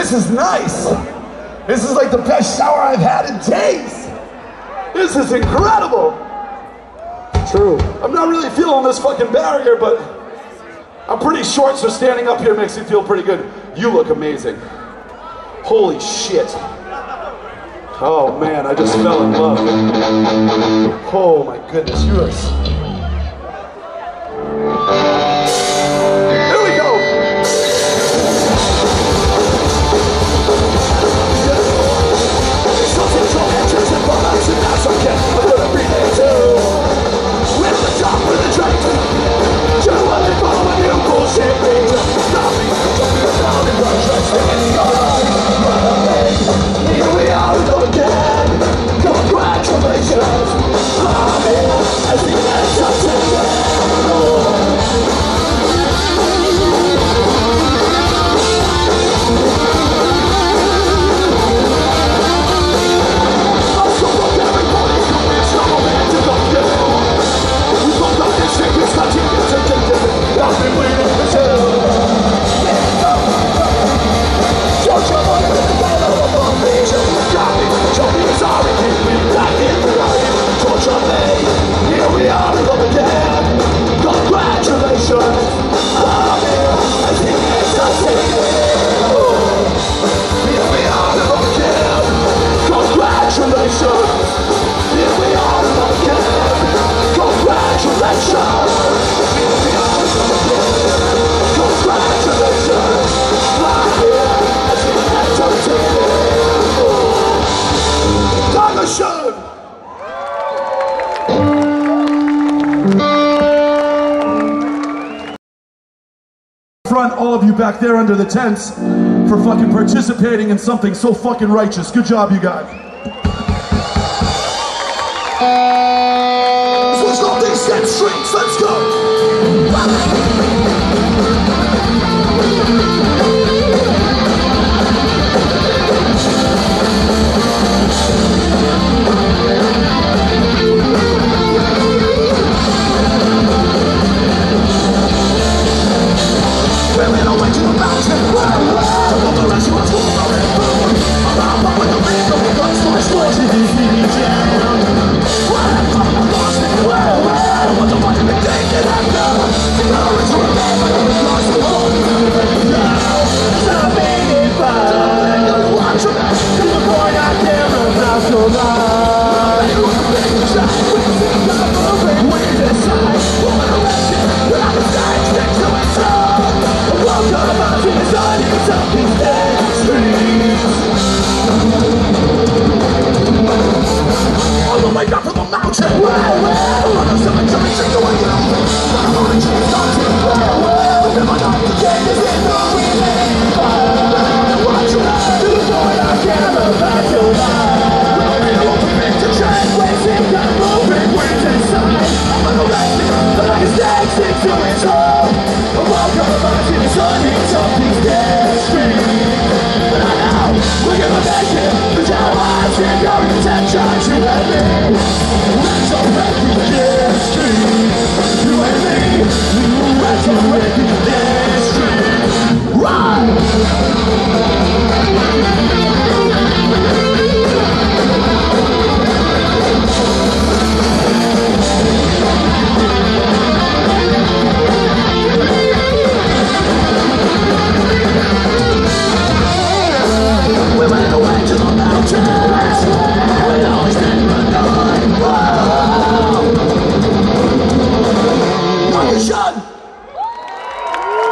This is nice. This is like the best shower I've had in days. This is incredible. True. I'm not really feeling this fucking barrier, but I'm pretty short, so standing up here makes me feel pretty good. You look amazing. Holy shit. Oh man, I just fell in love. Oh my goodness, you are... Here we go. With the top of the train, Germany following you, bullshit ranger. Stop me, jumping down and run, trusting in the eyes. Here we are again. Congratulations. I'm here as the entertainment. All of you back there under the tents for fucking participating in something so fucking righteous. Good job, you guys. Switch off these set strings, let's go.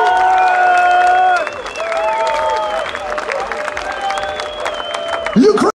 You